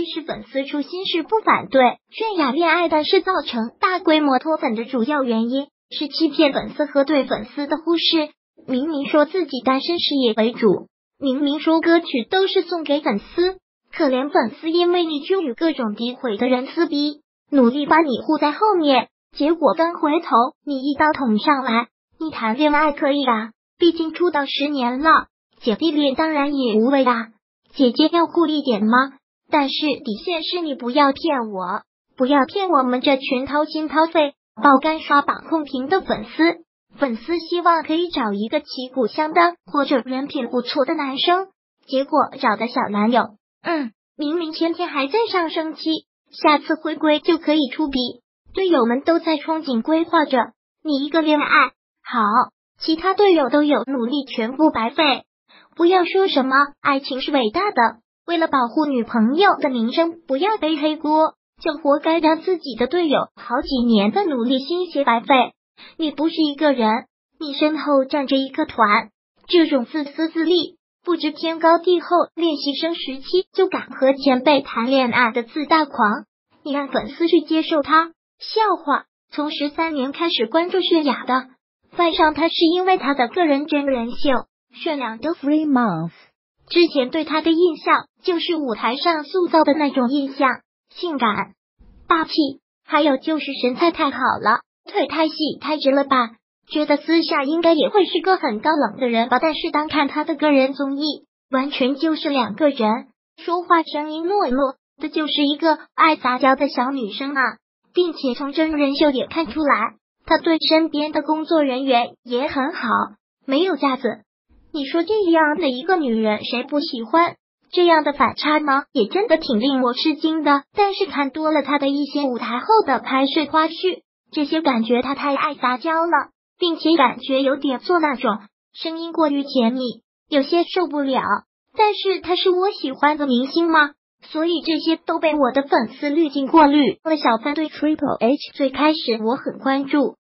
实粉丝初心是不反对泫雅恋爱，但是造成大规模脱粉的主要原因是欺骗粉丝和对粉丝的忽视。明明说自己单身事业为主，明明说歌曲都是送给粉丝，可怜粉丝因为你就与各种诋毁的人撕逼，努力把你护在后面，结果刚回头你一刀捅上来。你谈恋爱可以啊，毕竟出道10年了，姐弟恋当然也无谓啊，姐姐要顾一点吗？但是底线是你不要骗我，不要骗我们这群掏心掏肺爆肝刷榜控评的粉丝。粉丝希望可以找一个旗鼓相当或者人品不错的男生，结果找的小男友，明明天天还在上升期，下次回归就可以出笔，队友们都在憧憬规划着，你一个恋爱好，其他队友都有努力全部白费。不要说什么爱情是伟大的，为了保护女朋友的名声不要背黑锅，就活该让自己的队友好几年的努力心血白费。你不是一个人，你身后站着一个团，这种自私自利不知天高地厚练习生时期就敢和前辈谈恋爱的自大狂，你让粉丝去接受他？笑话，从13年开始关注泫雅的，犯上他是因为他的个人真人秀泫雅的 Free Month， 之前对他的印象就是舞台上塑造的那种印象，性感霸气，还有就是身材太好了，腿太细太直了吧，觉得私下应该也会是个很高冷的人吧，但是当看他的个人综艺，完全就是两个人，说话声音糯糯的，就是一个爱撒娇的小女生啊，并且从真人秀也看出来，他对身边的工作人员也很好，没有架子。你说这样的一个女人谁不喜欢？这样的反差呢，也真的挺令我吃惊的。但是看多了她的一些舞台后的拍摄花絮，这些感觉她太爱撒娇了，并且感觉有点做那种声音过于甜蜜，有些受不了。但是她是我喜欢的明星吗？所以这些都被我的粉丝滤镜过滤了。小分队 Triple H 最开始我很关注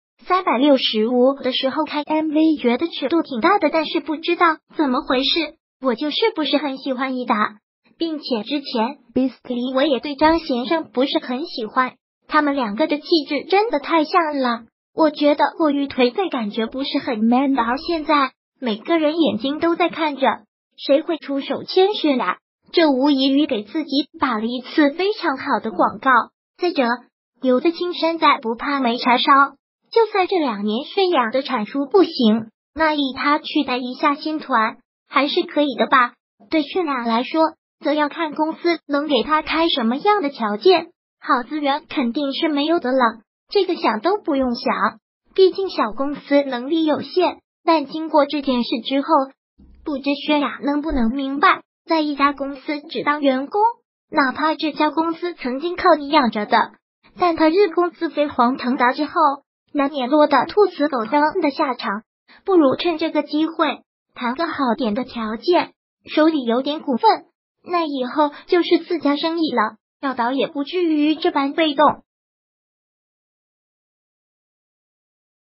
，365的时候看 MV 觉得尺度挺大的，但是不知道怎么回事，我就是不是很喜欢伊达，并且之前 Beast 里我也对张贤胜不是很喜欢，他们两个的气质真的太像了，我觉得过于颓废，感觉不是很 man 的。而现在每个人眼睛都在看着，谁会出手牵泫雅？这无异于给自己打了一次非常好的广告。再者，留得青山在，不怕没柴烧。就算这2年泫雅的产出不行，那以他去带一下新团还是可以的吧。对泫雅来说，则要看公司能给他开什么样的条件，好资源肯定是没有的了，这个想都不用想，毕竟小公司能力有限。但经过这件事之后，不知泫雅能不能明白，在一家公司只当员工，哪怕这家公司曾经靠你养着的，但他日公司飞黄腾达之后，难免落得兔死狗烹的下场，不如趁这个机会谈个好点的条件，手里有点股份，那以后就是自家生意了，绕倒也不至于这般被动。